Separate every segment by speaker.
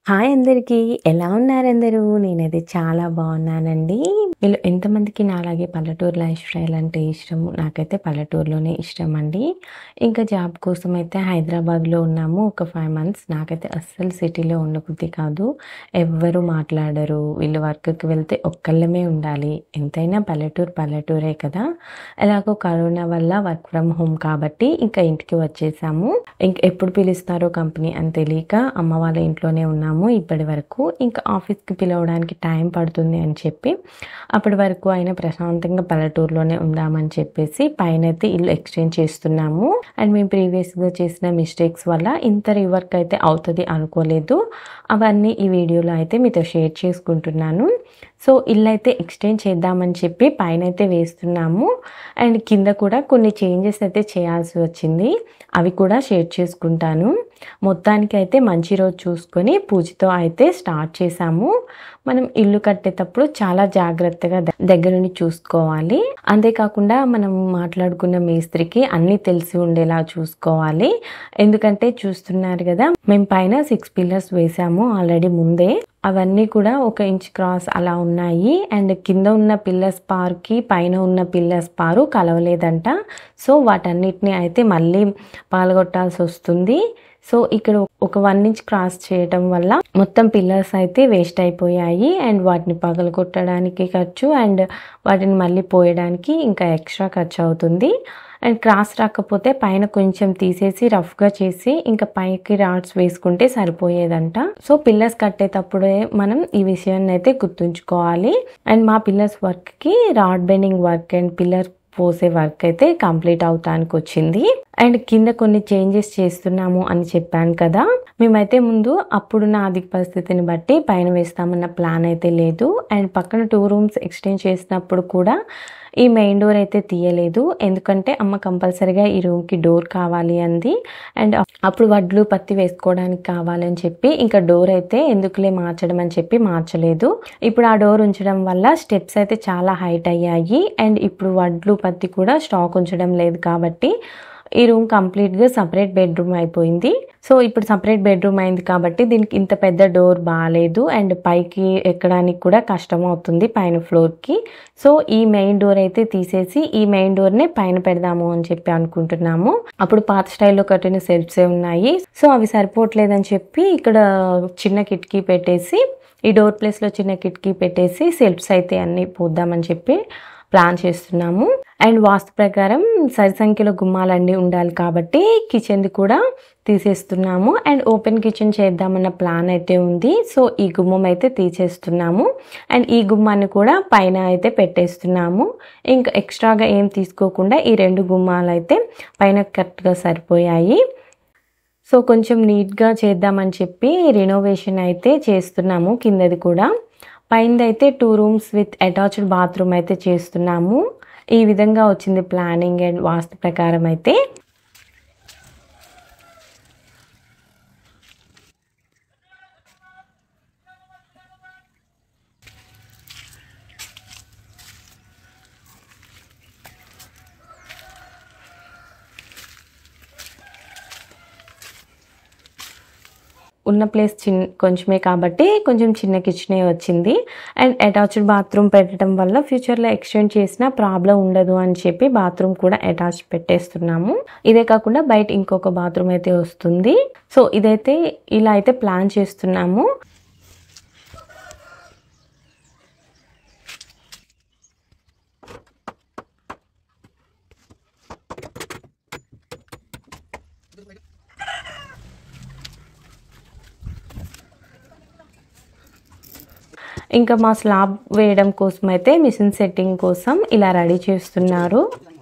Speaker 1: Hi అందరికీ. ఎలా ఉన్నారందరూ? నేనైతే చాలా బాగున్నానండి. మీలో ఎంతమందికి నాలాగే పల్లెటూరు లైఫ్ స్టైల్ అంటే ఇష్టం? నాకైతే పల్లెటూరులోనే ఇష్టం అండి. ఇంకా జాబ్ కోసం అయితే హైదరాబాద్లో ఉన్నాము ఒక 5 మంత్స్. నాకైతే అస్సలు సిటీలో ఉండబుద్ధి కాదు. ఎవ్వరు మాట్లాడరు. వీళ్ళు వర్క్కి వెళ్తే ఒక్కళ్ళమే ఉండాలి. ఎంతైనా పల్లెటూరే కదా. ఎలాగో కరోనా వల్ల వర్క్ ఫ్రమ్ హోమ్ కాబట్టి ఇంకా ఇంటికి వచ్చేసాము. ఇంక ఎప్పుడు పిలుస్తారో కంపెనీ అని తెలియక అమ్మ వాళ్ళ ఇంట్లోనే ఉన్నాము ఇప్పటి వరకు. ఇంకా ఆఫీస్కి పిలవడానికి టైం పడుతుంది అని చెప్పి అప్పటి వరకు అయినా ప్రశాంతంగా పల్లెటూరులోనే ఉందామని చెప్పేసి పైన అయితే ఇల్లు ఎక్స్చేంజ్ చేస్తున్నాము. అండ్ మేము ప్రీవియస్గా చేసిన మిస్టేక్స్ వల్ల ఇంత రీవర్క్ అయితే అవుతుంది అనుకోలేదు. అవన్నీ ఈ వీడియోలో అయితే మీతో షేర్ చేసుకుంటున్నాను. సో ఇల్లు అయితే ఎక్స్చేంజ్ చేద్దామని చెప్పి పైన అయితే వేస్తున్నాము. అండ్ కింద కూడా కొన్ని చేంజెస్ అయితే చేయాల్సి వచ్చింది. అవి కూడా షేర్ చేసుకుంటాను. మొత్తానికి అయితే మంచి రోజు చూసుకొని పూజతో అయితే స్టార్ట్ చేసాము. మనం ఇల్లు కట్టేటప్పుడు చాలా జాగ్రత్తగా దగ్గర నుండి చూసుకోవాలి. అంతేకాకుండా మనం మాట్లాడుకున్న మేస్త్రికి అన్నీ తెలిసి ఉండేలా చూసుకోవాలి. ఎందుకంటే చూస్తున్నారు కదా, మేము పైన 6 పిల్లర్స్ వేసాము ఆల్రెడీ ముందే. అవన్నీ కూడా 1 ఇంచ్ క్రాస్ అలా ఉన్నాయి. అండ్ కింద ఉన్న పిల్లర్స్ పార్కి పైన ఉన్న పిల్లర్స్ పారు కలవలేదంట. సో వాటన్నిటిని అయితే మళ్ళీ పాల్గొట్టాల్సి వస్తుంది. సో ఇక్కడ ఒక 1 ఇంచ్ క్రాస్ చేయటం వల్ల మొత్తం పిల్లర్స్ అయితే వేస్ట్ అయిపోయాయి. అండ్ వాటిని పగలగొట్టడానికి ఖర్చు అండ్ వాటిని మళ్ళీ పోయడానికి ఇంకా ఎక్స్ట్రా ఖర్చు అవుతుంది. అండ్ క్రాస్ రాకపోతే పైన కొంచెం తీసేసి రఫ్గా చేసి ఇంకా పైకి రాడ్స్ వేసుకుంటే సరిపోయేదంట. సో పిల్లర్స్ కట్టేటప్పుడే మనం ఈ విషయాన్ని అయితే గుర్తుంచుకోవాలి. అండ్ మా పిల్లర్స్ వర్క్కి rod bending work and pillar పోసే వర్క్ అయితే కంప్లీట్ అవుతానికి వచ్చింది. అండ్ కింద కొన్ని చేంజెస్ చేస్తున్నాము అని చెప్పాను కదా. మేమైతే ముందు అప్పుడున్న ఆర్థిక పరిస్థితిని బట్టి పైన వేస్తామన్న ప్లాన్ అయితే లేదు. అండ్ పక్కన 2 రూమ్స్ ఎక్స్టెండ్ చేసినప్పుడు కూడా ఈ మెయిన్ డోర్ అయితే తీయలేదు. ఎందుకంటే అమ్మ కంపల్సరీగా ఈ రూమ్కి డోర్ కావాలి అంది. అండ్ అప్పుడు వడ్లు పత్తి వేసుకోవడానికి కావాలని చెప్పి ఇంకా డోర్ అయితే ఎందుకులే మార్చడం అని చెప్పి మార్చలేదు. ఇప్పుడు ఆ డోర్ ఉంచడం వల్ల స్టెప్స్ అయితే చాలా హైట్ అయ్యాయి. అండ్ ఇప్పుడు వడ్లు పత్తి కూడా స్టాక్ ఉంచడం లేదు కాబట్టి ఈ రూమ్ కంప్లీట్గా సపరేట్ బెడ్రూమ్ అయిపోయింది. సో ఇప్పుడు సపరేట్ బెడ్రూమ్ అయింది కాబట్టి దీనికి ఇంత పెద్ద డోర్ బాగాలేదు. అండ్ పైకి ఎక్కడానికి కూడా కష్టం అవుతుంది పైన ఫ్లోర్కి. సో ఈ మెయిన్ డోర్ అయితే తీసేసి ఈ మెయిన్ డోర్నే పైన పెడదాము అని చెప్పి అనుకుంటున్నాము. అప్పుడు పాత స్టైల్లో కట్టిన సెల్ఫ్సే ఉన్నాయి. సో అవి సరిపోవట్లేదని చెప్పి ఇక్కడ చిన్న కిటికీ పెట్టేసి ఈ డోర్ ప్లేస్లో చిన్న కిటికీ పెట్టేసి సెల్ఫ్స్ అయితే అన్నీ పోద్దామని చెప్పి ప్లాన్ చేస్తున్నాము. అండ్ వాస్తు ప్రకారం సరి సంఖ్యలో గుమ్మాలన్నీ ఉండాలి కాబట్టి కిచెన్ది కూడా తీసేస్తున్నాము. అండ్ ఓపెన్ కిచెన్ చేద్దామన్న ప్లాన్ అయితే ఉంది. సో ఈ గుమ్మం అయితే తీసేస్తున్నాము. అండ్ ఈ గుమ్మాన్ని కూడా పైన అయితే పెట్టేస్తున్నాము. ఇంకా ఎక్స్ట్రాగా ఏం తీసుకోకుండా ఈ 2 గుమ్మాలు అయితే పైన కరెక్ట్గా సరిపోయాయి. సో కొంచెం నీట్గా చేద్దామని చెప్పి రినోవేషన్ అయితే చేస్తున్నాము. కిందది కూడా పైనది అయితే 2 రూమ్స్ విత్ అటాచ్డ్ బాత్రూమ్ అయితే చేస్తున్నాము. ఈ విధంగా వచ్చింది ప్లానింగ్ అండ్ వాస్తు ప్రకారం అయితే. ఉన్న ప్లేస్ కొంచెమే కాబట్టి కొంచెం చిన్న కిచెనే వచ్చింది. అండ్ అటాచ్డ్ బాత్రూమ్ పెట్టడం వల్ల ఫ్యూచర్లో ఎక్స్టెండ్ చేసినా ప్రాబ్లం ఉండదు అని చెప్పి బాత్రూమ్ కూడా అటాచ్ పెట్టేస్తున్నాము. ఇదే కాకుండా బయట ఇంకొక బాత్రూమ్ అయితే వస్తుంది. సో ఇదైతే ఇలా అయితే ప్లాన్ చేస్తున్నాము. ఇంకా మా స్లాబ్ వేయడం కోసం అయితే మిషన్ సెట్టింగ్ కోసం ఇలా రెడీ చేస్తున్నారు.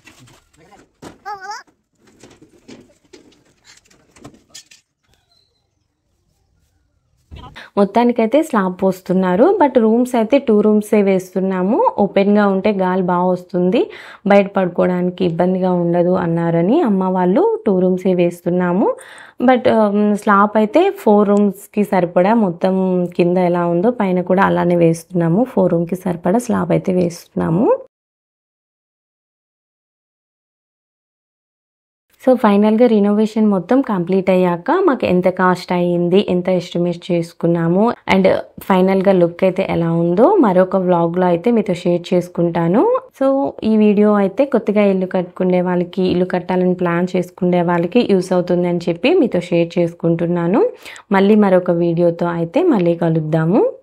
Speaker 1: మొత్తానికైతే స్లాబ్ పోస్తున్నారు. బట్ రూమ్స్ అయితే 2 రూమ్సే వేస్తున్నాము. ఓపెన్గా ఉంటే గాలి బాగా వస్తుంది, బయట పడుకోవడానికి ఇబ్బందిగా ఉండదు అన్నారని అమ్మ వాళ్ళు 2 రూమ్సే వేస్తున్నాము. బట్ స్లాబ్ అయితే 4 రూమ్స్కి సరిపడా మొత్తం కింద ఎలా ఉందో పైన కూడా అలానే వేస్తున్నాము. 4 రూమ్కి సరిపడా స్లాబ్ అయితే వేస్తున్నాము. సో ఫైనల్‌గా రినోవేషన్ మొత్తం కంప్లీట్ అయ్యాక మాకు ఎంత కాస్ట్ అయింది, ఎంత ఎస్టిమేట్ చేసుకున్నాము అండ్ ఫైనల్‌గా లుక్ అయితే ఎలా ఉందో మరొక వ్లాగ్‌లో అయితే మీతో షేర్ చేసుకుంటాను. సో ఈ వీడియో అయితే కొత్తగా ఇల్లు కట్టుకునే వాళ్ళకి, ఇల్లు కట్టాలని ప్లాన్ చేసుకునే వాళ్ళకి యూస్ అవుతుందని చెప్పి మీతో షేర్ చేసుకుంటున్నాను. మళ్ళీ మరొక వీడియోతో అయితే మళ్ళీ కలుద్దాము.